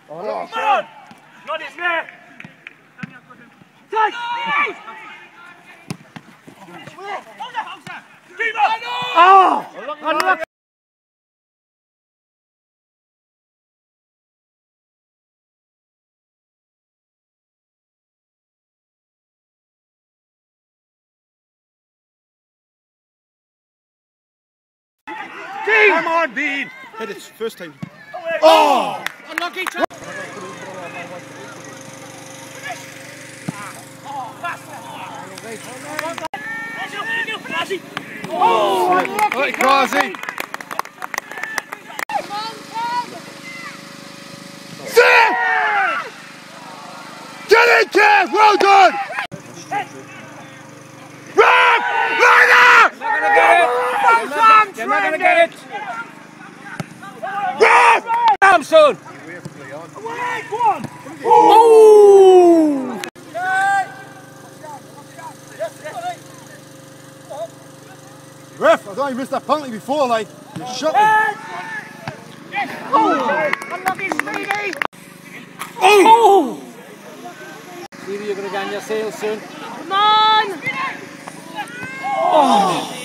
Oh, look, come on! Not it, man! Take! Oh! Unlucky! Come on, Bean! Hit it first time. Oh! Unlucky! Oh! Unlucky, Quasi! Get it, kid! Well done! Run! Run! You're not gonna get it! Run! Come soon! Away! Go on! Oh! Ref, I thought you missed that penalty before, like, you're shocking. Oh! Unlucky, Speedy! Oh! Speedy, you're gonna get on your sails soon. Come on! Oh!